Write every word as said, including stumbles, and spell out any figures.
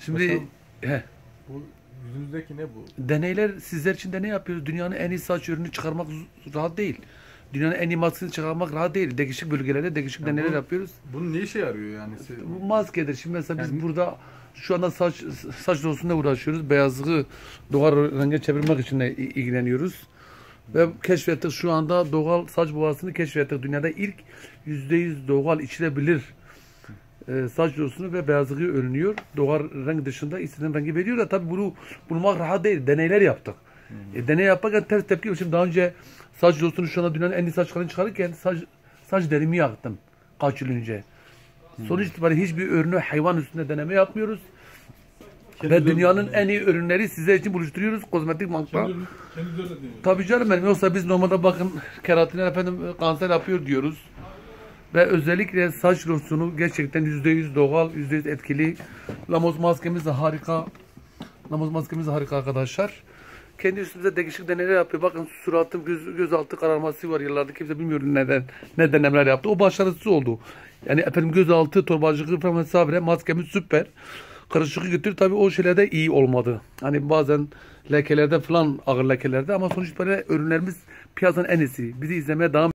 Şimdi Başkanım, he, bu yüzünüzdeki ne bu? deneyler sizler için de ne yapıyoruz? Dünyanın en iyi saç ürünü çıkarmak z- rahat değil. Dünyanın en iyi maskesini çıkarmak rahat değil. Değişik bölgelerde değişik Ya deneyler bu- yapıyoruz. Bunun ne işe yarıyor yani? Siz- Bu maskedir. Şimdi mesela biz Yani- burada şu anda saç saç dokusuyla uğraşıyoruz. Beyazlığı doğal renge çevirmek için de i- ilgileniyoruz. Ve keşfettik şu anda doğal saç boyasını keşfettik. Dünyada ilk yüzde yüz doğal içilebilir e, saç dokusunu ve beyazlığı önlüyor. Doğal renk dışında istediğin rengi veriyor da tabii bunu bulmak rahat değil. Deneyler yaptık. E, deney yaparken ters tepki yok. Şimdi daha önce saç dokusunu şu anda dünyanın en iyi saçlarını çıkarırken saç, saç derimi yaktım kaç yıl önce. Sonuç itibariyle hiçbir ürünü hayvan üstünde deneme yapmıyoruz. Kendi Ve üzerinde dünyanın deneme. en iyi ürünleri sizler için buluşturuyoruz. Kozmetik marka. Kendi, kendi üzerine değil. Tabii canım benim. Yoksa biz normalde bakın keratinler efendim kanser yapıyor diyoruz. Ve özellikle saç losyonu gerçekten yüzde yüz doğal, yüzde yüz etkili. Lamos maskemiz de harika. Lamos maskemiz de harika arkadaşlar. Kendi üstümüze değişik deneyler yapıyor. Bakın suratım, göz, gözaltı kararması var yıllardır. Kimse bilmiyor neden, ne denemeler yaptı. O başarısız oldu. Yani efendim gözaltı, torbacılığı falan vesaire maskemiz süper. Karışıklığı götürür. Tabii o şeylerde iyi olmadı. Hani bazen lekelerde falan ağır lekelerde ama sonuç itibariyle ürünlerimiz piyasanın en iyisi. Bizi izlemeye devam